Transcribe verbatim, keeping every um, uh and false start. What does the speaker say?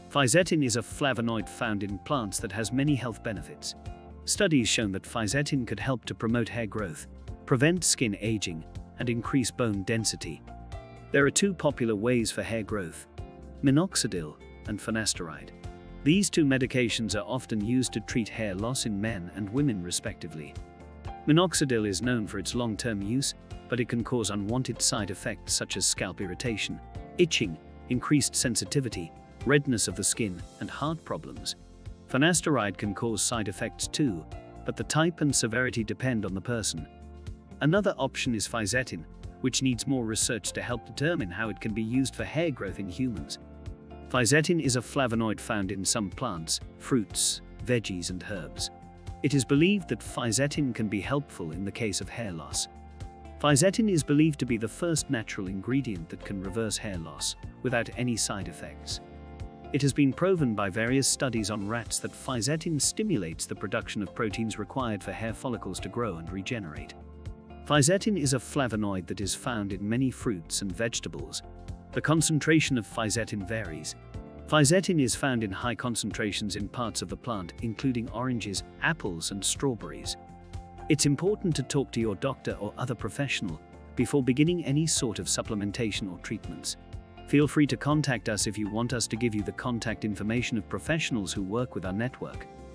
Fisetin is a flavonoid found in plants that has many health benefits. Studies shown that fisetin could help to promote hair growth, prevent skin aging, and increase bone density. There are two popular ways for hair growth: minoxidil and finasteride. These two medications are often used to treat hair loss in men and women respectively. Minoxidil is known for its long-term use, but it can cause unwanted side effects such as scalp irritation, itching, increased sensitivity, redness of the skin, and heart problems. Finasteride can cause side effects too, but the type and severity depend on the person. Another option is fisetin, which needs more research to help determine how it can be used for hair growth in humans. Fisetin is a flavonoid found in some plants, fruits, veggies, and herbs. It is believed that fisetin can be helpful in the case of hair loss. Fisetin is believed to be the first natural ingredient that can reverse hair loss without any side effects. It has been proven by various studies on rats that fisetin stimulates the production of proteins required for hair follicles to grow and regenerate. Fisetin is a flavonoid that is found in many fruits and vegetables. The concentration of fisetin varies. Fisetin is found in high concentrations in parts of the plant, including oranges, apples, and strawberries. It's important to talk to your doctor or other professional before beginning any sort of supplementation or treatments. Feel free to contact us if you want us to give you the contact information of professionals who work with our network.